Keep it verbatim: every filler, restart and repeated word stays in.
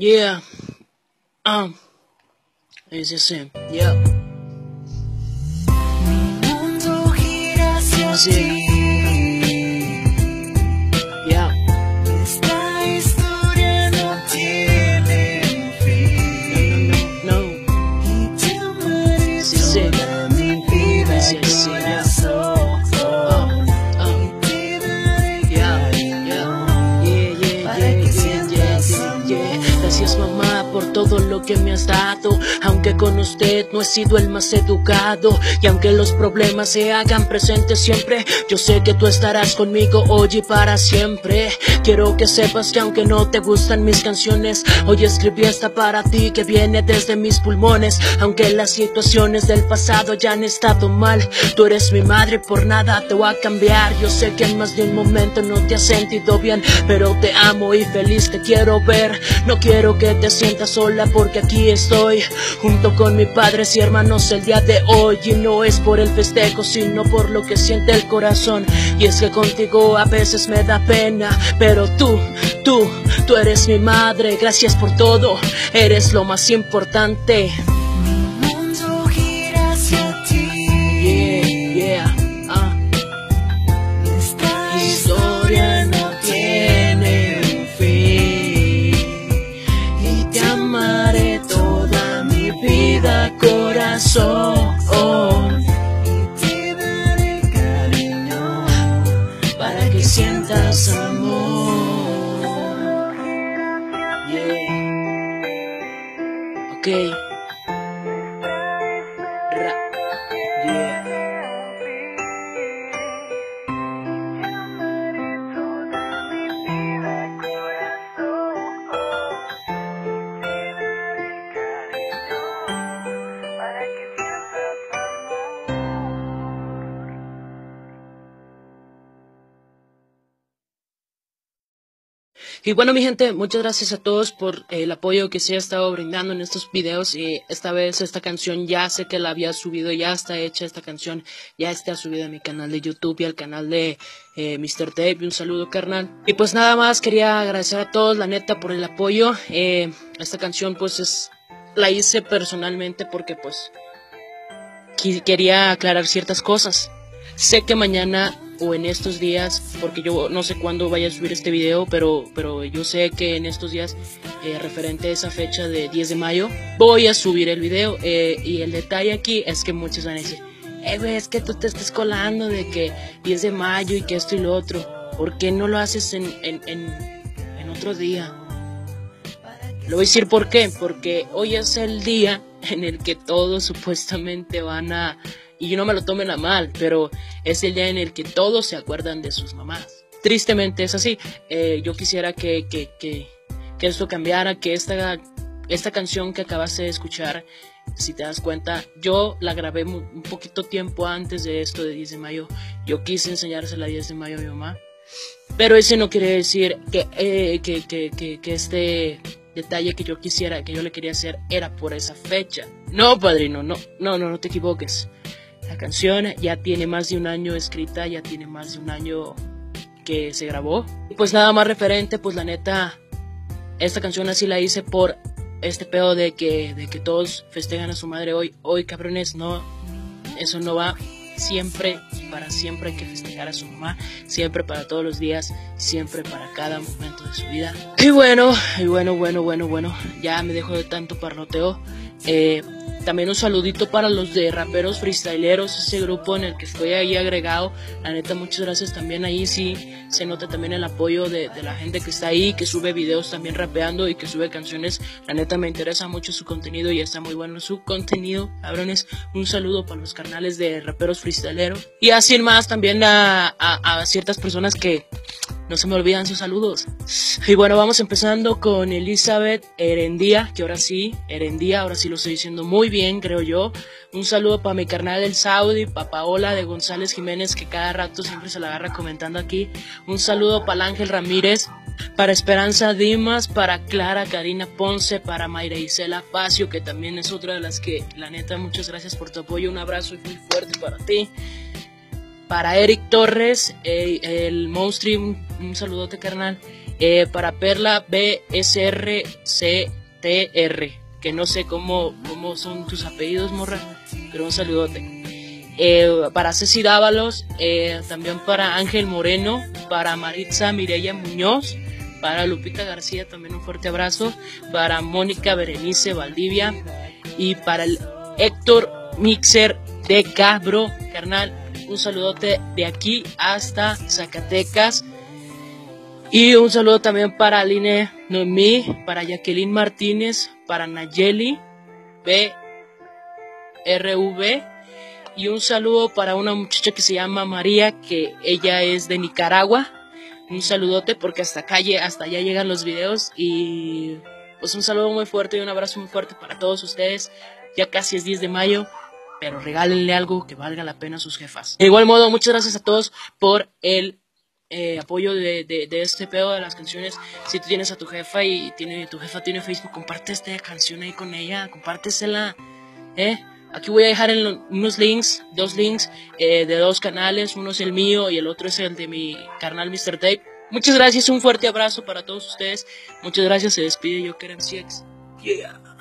Yeah. Um. Es ese. Yeah. Mi mundo gira hacia Sí. ti. Yeah. Esta historia no tiene fin. No, no, no. Y te amaré Sí, sí. toda mi vida, Sí, sí, yeah. corazón. Oh, oh. Y te daré Yeah, cariño yeah, yeah, yeah, para yeah, que yeah, sientas yeah, yeah. amor. Gracias, mamá, por todo lo que me has dado. Aunque con usted no he sido el más educado, y aunque los problemas se hagan presentes siempre, yo sé que tú estarás conmigo hoy y para siempre. Quiero que sepas que aunque no te gustan mis canciones, hoy escribí esta para ti que viene desde mis pulmones. Aunque las situaciones del pasado ya han estado mal, tú eres mi madre, por nada te voy a cambiar. Yo sé que en más de un momento no te has sentido bien, pero te amo y feliz te quiero ver. No quiero que te sientas sola porque aquí estoy junto con mis padres y hermanos el día de hoy. Y no es por el festejo, sino por lo que siente el corazón. Y es que contigo a veces me da pena, pero tú, tú, tú eres mi madre. Gracias por todo, eres lo más importante. Mi mundo gira hacia ti. Yeah, yeah, ah. Esta Historia no tiene fin, y te amaré toda mi vida, corazón. y te daré cariño Para que sientas amor. Yeah. Ok. Ra. Yeah. Y bueno, mi gente, muchas gracias a todos por eh, el apoyo que se ha estado brindando en estos videos. Y esta vez esta canción ya sé que la había subido, ya está hecha esta canción, ya está subida a mi canal de YouTube y al canal de eh, mister Dave. Un saludo, carnal. Y pues nada más, quería agradecer a todos, la neta, por el apoyo. Eh, esta canción pues es, la hice personalmente porque pues quería aclarar ciertas cosas. Sé que mañana o en estos días, porque yo no sé cuándo vaya a subir este video, pero, pero yo sé que en estos días, eh, referente a esa fecha de diez de mayo, voy a subir el video. Eh, y el detalle aquí es que muchos van a decir, eh, güey, es que tú te estás colando de que diez de mayo y que esto y lo otro. ¿Por qué no lo haces en, en, en, en otro día? Le voy a decir por qué, porque hoy es el día en el que todos supuestamente van a, y yo no me lo tomen a mal, pero es el día en el que todos se acuerdan de sus mamás. Tristemente es así. Eh, yo quisiera que, que, que, que esto cambiara, que esta, esta canción que acabaste de escuchar, si te das cuenta, yo la grabé un poquito tiempo antes de esto de diez de mayo. Yo quise enseñársela diez de mayo a mi mamá, pero ese no quiere decir que, eh, que, que, que, que este detalle que yo quisiera, que yo le quería hacer, era por esa fecha. No, padrino, no, no, no, no te equivoques. La canción ya tiene más de un año escrita, ya tiene más de un año que se grabó. Y pues nada más referente, pues la neta, esta canción así la hice por este pedo de que, de que todos festejan a su madre hoy. Hoy, cabrones, no, eso no va. Siempre y para siempre hay que festejar a su mamá, siempre, para todos los días, siempre, para cada momento de su vida. Y bueno, y bueno, bueno, bueno, bueno, ya me dejo de tanto parloteo. Eh, también un saludito para los de Raperos Freestyleros, ese grupo en el que estoy ahí agregado. La neta, muchas gracias también. Ahí sí se nota también el apoyo de, de la gente que está ahí, que sube videos también rapeando y que sube canciones. La neta, me interesa mucho su contenido y está muy bueno su contenido, cabrones. Un saludo para los carnales de Raperos Freestyleros. Y así más también a, a, a ciertas personas que no se me olvidan sus saludos. Y bueno, vamos empezando con Elizabeth Herendía, que ahora sí, Herendía, ahora sí lo estoy diciendo muy bien, creo yo. Un saludo para mi carnal del Saudi, para Paola de González Jiménez, que cada rato siempre se la agarra comentando aquí. Un saludo para Ángel Ramírez, para Esperanza Dimas, para Clara Karina Ponce, para Mayra Isela Facio, que también es otra de las que, la neta, muchas gracias por tu apoyo. Un abrazo muy fuerte para ti. Para Eric Torres, eh, el Monstri, un, un saludote, carnal. eh, para Perla B S R C T R, que no sé cómo, cómo son tus apellidos, morra, pero un saludote. Eh, para Ceci Dávalos, eh, también para Ángel Moreno, para Maritza Mireya Muñoz, para Lupita García también un fuerte abrazo, para Mónica Berenice Valdivia y para el Héctor Mixer de Cabro, carnal, un saludote de aquí hasta Zacatecas. Y un saludo también para Aline Noemí, para Jacqueline Martínez, para Nayeli B R V. Y un saludo para una muchacha que se llama María, que ella es de Nicaragua. Un saludote porque hasta acá, hasta allá llegan los videos. Y pues un saludo muy fuerte y un abrazo muy fuerte para todos ustedes. Ya casi es diez de mayo, pero regálenle algo que valga la pena a sus jefas. De igual modo, muchas gracias a todos por el eh, apoyo de, de, de este pedo de las canciones. Si tú tienes a tu jefa y tiene, tu jefa tiene Facebook, comparte esta canción ahí con ella, compártesela, eh. Aquí voy a dejar en unos links, dos links eh, de dos canales, uno es el mío y el otro es el de mi carnal mister Tape. Muchas gracias, un fuerte abrazo para todos ustedes. Muchas gracias, se despide yo, Kerem C X. Yeah.